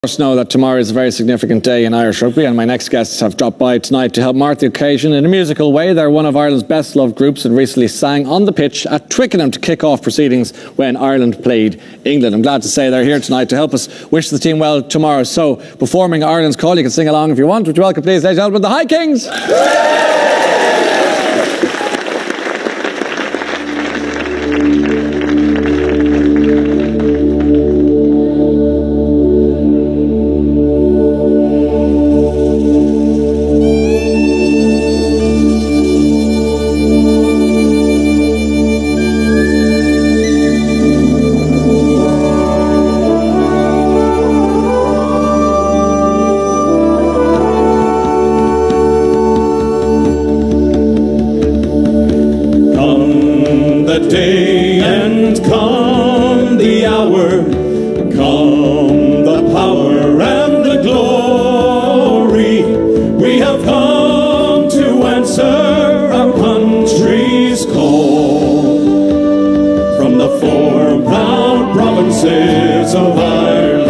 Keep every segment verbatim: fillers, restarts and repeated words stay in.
Of course know that tomorrow is a very significant day in Irish rugby, and my next guests have dropped by tonight to help mark the occasion in a musical way. They're one of Ireland's best loved groups and recently sang on the pitch at Twickenham to kick off proceedings when Ireland played England. I'm glad to say they're here tonight to help us wish the team well tomorrow. So, performing Ireland's Call, you can sing along if you want. Would you welcome, please, ladies and gentlemen, the High Kings? The day and come the hour, come the power and the glory. We have come to answer our country's call from the four proud provinces of Ireland.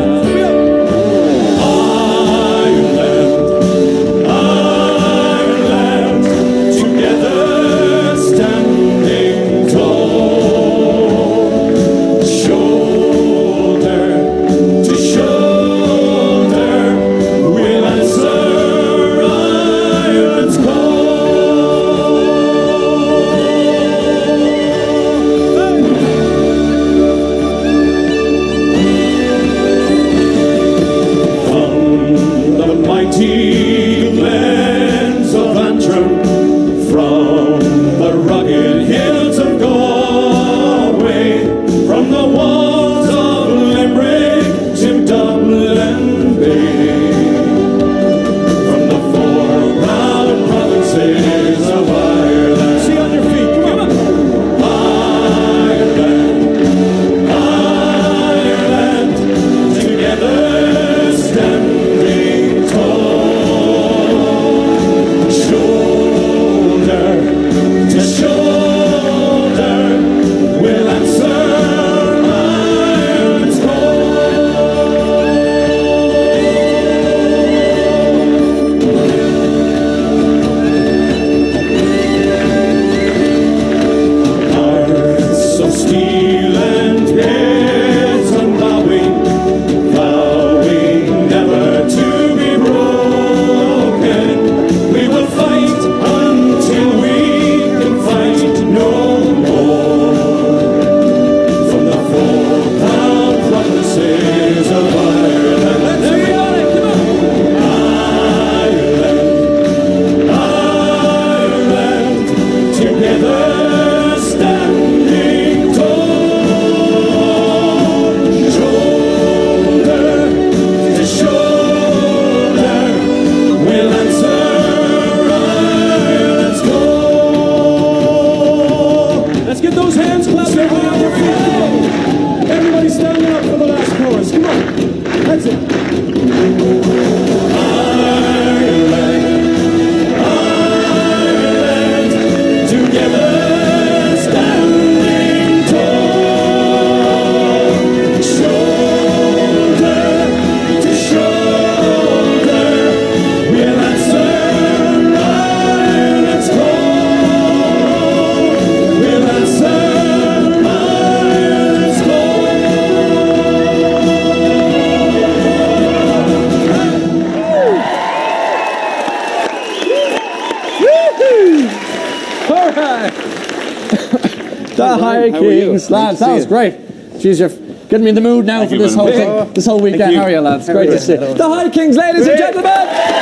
The High Kings, lads, that was great. Jeez, you're getting me in the mood now for this whole thing, this whole weekend. How are you, lads? Great to see you. The High Kings, ladies and gentlemen.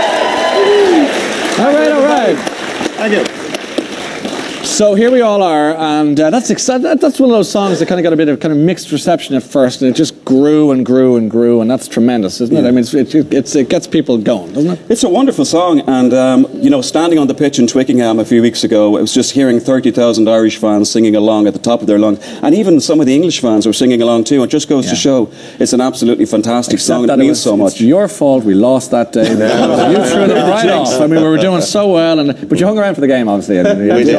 All right, all right. Thank you. So here we all are, and uh, that's exciting. That's one of those songs that kind of got a bit of kind of mixed reception at first, and it just grew and grew and grew, and that's tremendous, isn't it? I mean, it's, it, it's, it gets people going, doesn't it? It's a wonderful song, and um, you know, standing on the pitch in Twickenham a few weeks ago, it was just hearing thirty thousand Irish fans singing along at the top of their lungs, and even some of the English fans were singing along too. It just goes yeah. to show it's an absolutely fantastic Except song, and that it it means was, so much. It's your fault we lost that day. You threw it right off. I mean, we were doing so well, and but you hung around for the game, obviously. I mean, we did, yeah, we did.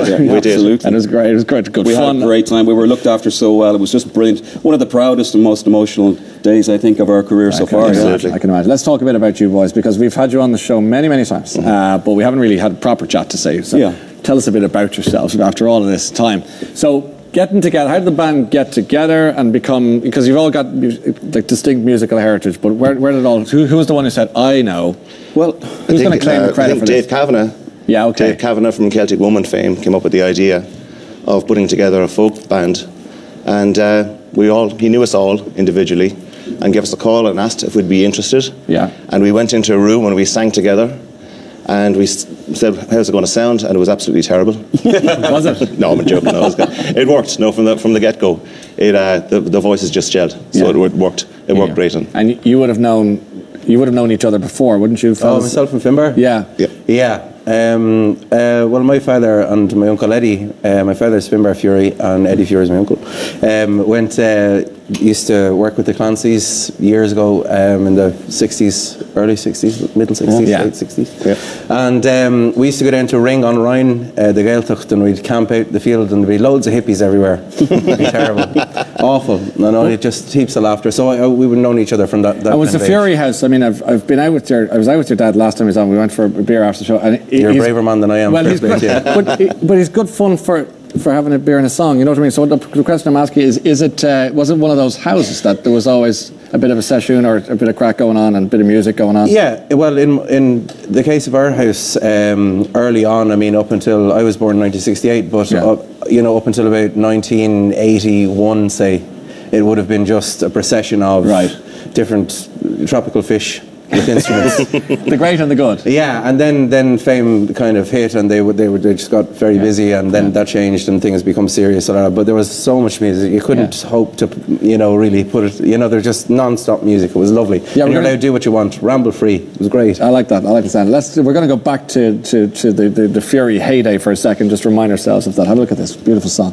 Absolutely. And it was great. It was great. Good we fun. had a great time. We were looked after so well. It was just brilliant. One of the proudest and most emotional days, I think, of our career I so can far. imagine, I can imagine. Let's talk a bit about you boys, because we've had you on the show many, many times, mm-hmm. uh, but we haven't really had a proper chat to say. So yeah. tell us a bit about yourselves after all of this time. So getting together, how did the band get together and become, because you've all got like distinct musical heritage, but where, where did it all, who, who was the one who said, I know? Well, who's going to claim uh, the credit I think for Dave this? Kavanagh. Yeah, okay. Dave Kavanagh from Celtic Woman fame came up with the idea of putting together a folk band, and uh, we all, he knew us all individually and gave us a call and asked if we'd be interested. Yeah. And we went into a room and we sang together. And we said, how's it going to sound? And it was absolutely terrible. Was it? No, I'm joking. No, it, was good. It worked. No, from the from the get-go, it uh, the the voices just gelled. So yeah. it worked. It yeah. worked great. And, and you would have known, you would have known each other before, wouldn't you? Fellas? Oh, myself and Finbar. Yeah. Yeah. Yeah. Um, uh, well, my father and my uncle Eddie, uh, my father's Finbar Fury and Eddie Fury is my uncle, um, went, uh, used to work with the Clancy's years ago um, in the sixties, early sixties, middle sixties, yeah. late sixties. Yeah. And um, we used to go down to Ring on Rhine, uh, the Gaeltacht, and we'd camp out the field and there'd be loads of hippies everywhere. It'd be terrible. Awful. No, no, it just heaps of laughter. So I, we would have known each other from that, that and was the Fury House, I mean, I've, I've been out with your, I was out with your dad last time he was on, we went for a beer after the show. And You're a braver man than I am. Well, he's good, yeah. but, but he's good fun for for having a beer and a song. You know what I mean? So the, the question I'm asking is: Is it uh, was it one of those houses that there was always a bit of a session or a bit of crack going on and a bit of music going on? Yeah. Well, in in the case of our house, um, early on, I mean, up until I was born in nineteen sixty-eight, but yeah. uh, you know, up until about nineteen eighty-one, say, it would have been just a procession of right. different tropical fish with instruments. The great and the good. Yeah, and then, then fame kind of hit, and they would they would they just got very yeah. busy, and then yeah. that changed, and things become serious. But there was so much music, you couldn't yeah. hope to, you know, really put it. You know, they're just non-stop music. It was lovely. Yeah, and you're allowed to do what you want, ramble free. It was great. I like that. I like the sound. Let's. We're going to go back to to, to the, the the Fury heyday for a second. Just remind ourselves of that. Have a look at this beautiful song.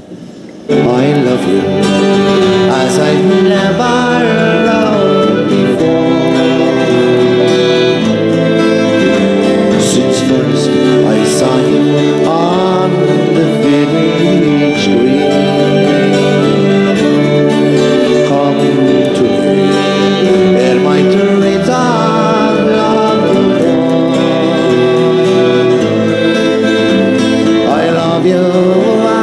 I love you as I never loved before. Since first I saw you on the village green, come to me, where my trains are long gone. I love you.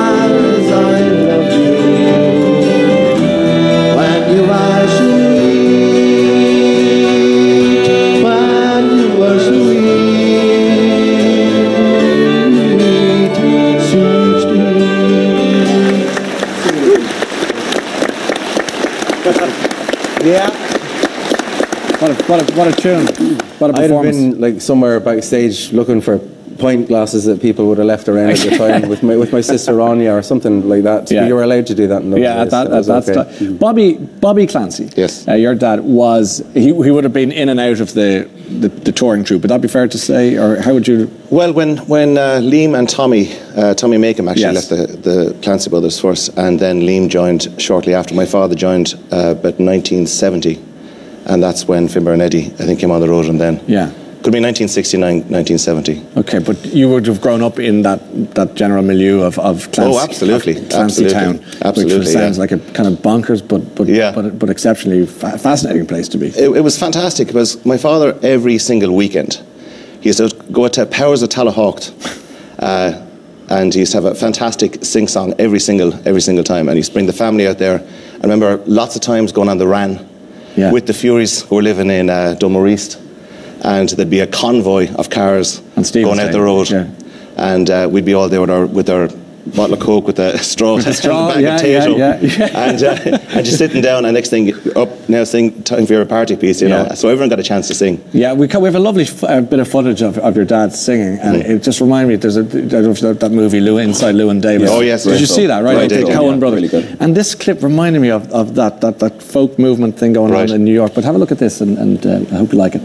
Yeah. What a, what a, what a tune. What a performance. I'd have been like somewhere backstage looking for pint glasses that people would have left around at the time with my with my sister Anya or something like that. Yeah. You were allowed to do that in those Yeah, days. at that, that at that okay. time. Bobby, Bobby Clancy. Yes. Uh, your dad was, he, he would have been in and out of the, the, the touring troupe. Would that be fair to say? Or how would you? Well, when, when uh, Liam and Tommy, uh, Tommy Makem actually yes. left the, the Clancy brothers first, and then Liam joined shortly after. My father joined uh, about nineteen seventy, and that's when Finbar and Eddie, I think, came on the road, and then... Yeah. Could be nineteen sixty-nine, nineteen seventy. Okay, but you would have grown up in that, that general milieu of, of Clancy. Oh, absolutely. Of Clancy absolutely. Town. Absolutely, which sounds yeah. like a kind of bonkers, but but yeah. but, but exceptionally fa fascinating place to be. It, it was fantastic because my father, every single weekend, he used to go to Powers of Talahawk, uh, and he used to have a fantastic sing-song every single, every single time, and he used to bring the family out there. I remember lots of times going on the Ran yeah. with the Furies who were living in uh, Dunmore East. And there'd be a convoy of cars going out the road, yeah. and uh, we'd be all there with our with our bottle of Coke with a straw, with a straw and a bag yeah, of potato, yeah, yeah. and uh, and just sitting down. And next thing, up now, sing time for your party piece, you yeah. know. So everyone got a chance to sing. Yeah, we, we have a lovely f uh, bit of footage of, of your dad singing, and mm. it just reminded me. There's a I don't know if that, that movie Lou, Inside Llewyn Davis. Oh yes, did right. you see that? Right, right the did, Coen yeah. brothers. Really good. And this clip reminded me of, of that, that that folk movement thing going right. on in New York. But have a look at this, and, and uh, I hope you like it.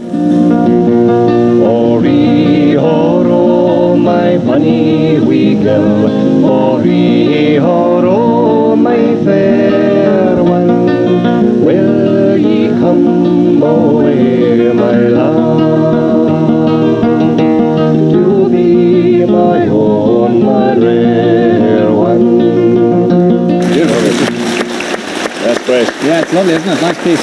Ori horo, my bunny weagle, Ori horo, my fair one, will ye come away, my love, to be my own, my rare It's lovely, isn't it? Nice piece.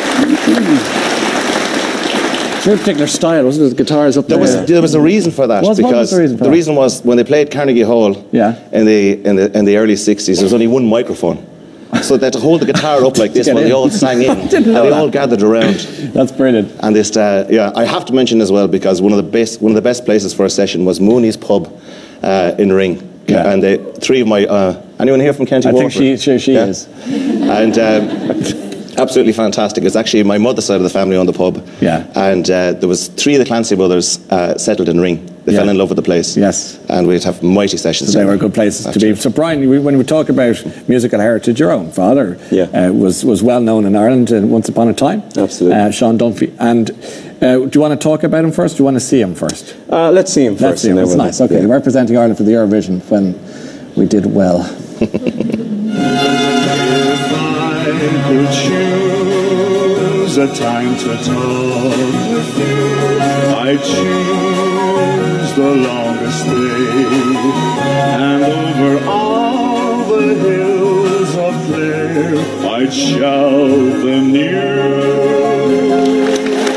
It's your particular style, wasn't it? The guitars up there. There was, there was a reason for that. What, because what was the reason for the that? reason was when they played Carnegie Hall Yeah. in, the, in, the, in the early sixties, there was only one microphone. So they had to hold the guitar up like this while in. they all sang in. I didn't and know they that. all gathered around. That's brilliant. And this, uh, yeah, I have to mention as well, because one of the best, one of the best places for a session was Mooney's Pub uh, in Ring. Yeah. And they, three of my, uh, anyone here from County I think Waterford? she, she, she Yeah. is. And um, absolutely fantastic. It's actually my mother's side of the family on the pub. Yeah. And uh, there was three of the Clancy brothers uh, settled in Ring. They Yeah. fell in love with the place. Yes. And we'd have mighty sessions. So they together. were good places to be. So Brian, we, when we talk about musical heritage, your own father Yeah. uh, was, was well known in Ireland uh, once upon a time. Absolutely. Uh, Sean Dunphy. And uh, do you want to talk about him first? Or do you want to see him first? Uh, let's see him first. Let's see him. and It's then we'll- nice. Okay, yeah. representing Ireland for the Eurovision when we did well. If I could choose a time to talk with you, I'd choose the longest day, and over all the hills up there, I'd shout the news.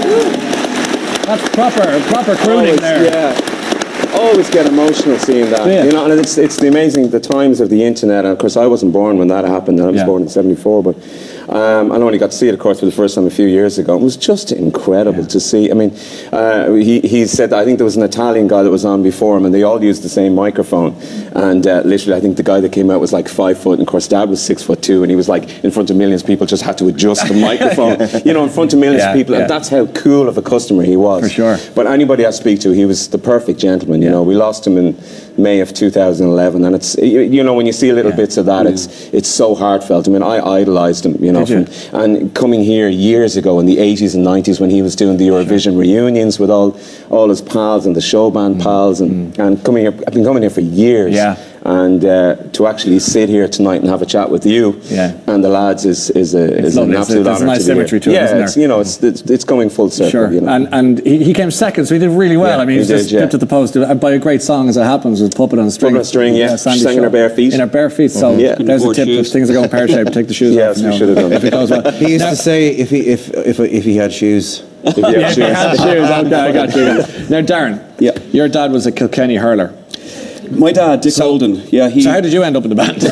That's proper, proper crooning Always, there. Yeah. Always get emotional seeing that. Yeah. You know, and it's it's the amazing the times of the internet. And of course, I wasn't born when that happened. I was Yeah. born in seventy-four, but um, I only got to see it, of course, for the first time a few years ago. It was just incredible Yeah. to see. I mean, uh, he he said I think there was an Italian guy that was on before him, and they all used the same microphone. And uh, literally, I think the guy that came out was like five foot, and of course, Dad was six foot two, and he was like in front of millions of people, just had to adjust the microphone. You know, in front of millions Yeah, of people, yeah. and that's how cool of a customer he was. For sure. But anybody I speak to, he was the perfect gentleman. You Yeah. know, we lost him in May of two thousand eleven, and it's you, you know when you see little Yeah. bits of that, it's it's so heartfelt. I mean, I idolised him. You know, Did you? from, and coming here years ago in the eighties and nineties when he was doing the Eurovision reunions with all all his pals and the show band pals, and and coming here, I've been coming here for years. Yeah. And uh, to actually sit here tonight and have a chat with you Yeah. and the lads is is, a, is lovely. an It's a- absolute there's a honour nice to be symmetry here. to it, yeah, isn't it's, there? you know, it's, it's it's coming full circle. Sure. You know. And and he, he came second, so he did really well. Yeah, I mean, he was he just did, yeah. dipped at the post uh, by a great song, as it happens, with Puppet on a String. Puppet on a String, yeah. Sandy She sang in Shaw. her bare feet. In her bare feet, so Yeah. there's a Poor tip. shoes. If things are going pear-shaped, take the shoes Yes, off. we you know, should have done. if it goes well. He used Now- to say if he if if if he had shoes. If he had Yeah, he had shoes. Okay, I got you. Now, Darren, Yeah. your dad was a Kilkenny hurler. My dad, Dick Holden, yeah, he... So how did you end up in the band?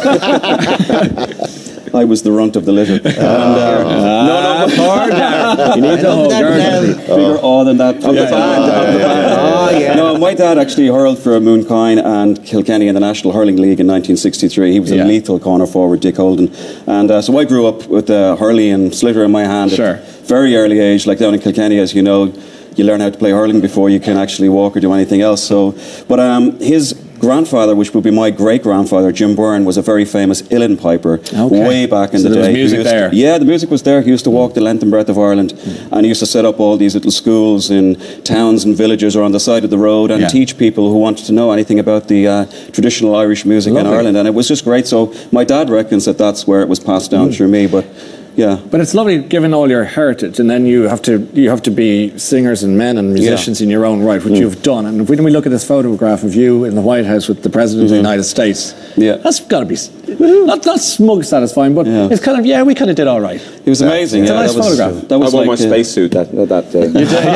I was the runt of the litter. And, uh, no, no, poor Darren. You need to hold Darren. bigger awe than that. Of the band, of the band. Oh, yeah. No, my dad actually hurled for Mooncoin and Kilkenny in the National Hurling League in nineteen sixty-three. He was Yeah. a lethal corner forward, Dick Holden. And uh, so I grew up with uh, hurley and slitter in my hand Sure. at a very early age, like down in Kilkenny, as you know. You learn how to play hurling before you can actually walk or do anything else. So, but um, his grandfather, which would be my great-grandfather, Jim Byrne, was a very famous uilleann piper Okay. way back in So the there was day. He music used to- there. yeah, the music was there. He used to walk the length and breadth of Ireland, and he used to set up all these little schools in towns and villages or on the side of the road and Yeah. teach people who wanted to know anything about the uh, traditional Irish music Lovely. in Ireland. And it was just great. So my dad reckons that that's where it was passed down through me. But yeah. But it's lovely, given all your heritage, and then you have to you have to be singers and men and musicians in your own right, which you've done. And when we look at this photograph of you in the White House with the President of the United States, Yeah. that's got to be not not smug satisfying, but Yeah. it's kind of yeah, we kind of did all right. It was amazing. It's a yeah, nice that was, photograph. That I was wore like, my uh, spacesuit that that day.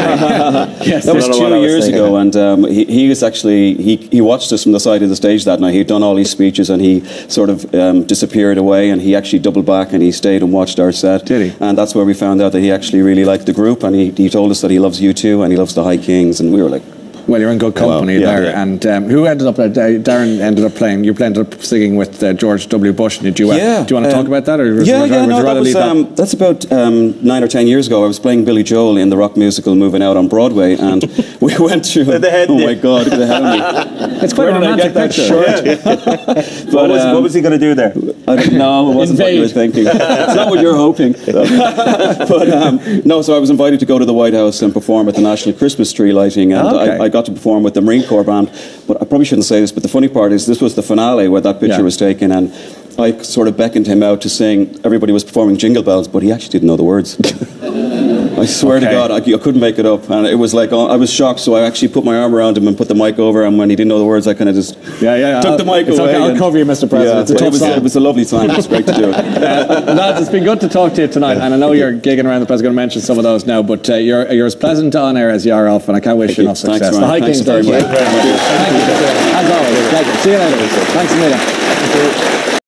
Yes, That was I don't know what two I was years thinking. ago, and um, he, he was actually he, he watched us from the side of the stage that night. He'd done all his speeches, and he sort of um, disappeared away, and he actually doubled back and he stayed and watched our set. Did he? And that's where we found out that he actually really liked the group, and he, he told us that he loves you too, and he loves the High Kings, and we were like, Well, you're in good company yeah, there. yeah. And um, who ended up? Uh, Darren ended up playing. You ended up singing with uh, George W. Bush in a duet. Yeah. Do you want to um, talk about that, or would yeah, you, yeah, would no, you that rather was, leave that? um, that's about um, nine or ten years ago. I was playing Billy Joel in the rock musical Moving Out on Broadway, and we went through. The head, oh yeah. my God, the hell me. It's quite Where a did I romantic get that picture. shirt? what, was, um, what was he going to do there? I don't know. It wasn't what you were Invade. thinking. It's not what you're hoping. but um, no, so I was invited to go to the White House and perform at the National Christmas Tree lighting, and Okay. I, I got to perform with the Marine Corps band. But I probably shouldn't say this, but the funny part is this was the finale where that picture Yeah. was taken, and I sort of beckoned him out to sing. Everybody was performing Jingle Bells, but he actually didn't know the words. I swear Okay. to God, I, I couldn't make it up, and it was like uh, I was shocked. So I actually put my arm around him and put the mic over him. When he didn't know the words, I kind of just Yeah, yeah. took I'll, the mic it's away. Okay, I'll and- cover you, Mister President. Yeah, it's a it tough was, song. it was a lovely time. It was great to do it. Uh, lads, it's been good to talk to you tonight, and I know you're gigging around the place. I'm going to mention some of those now, but uh, you're you're as pleasant on air as you are off, and I can't wish you enough Thanks, success. Ryan. The hiking Thanks very Thank you much. very much. Thank you. As always, pleasure. See you later. Thanks a million.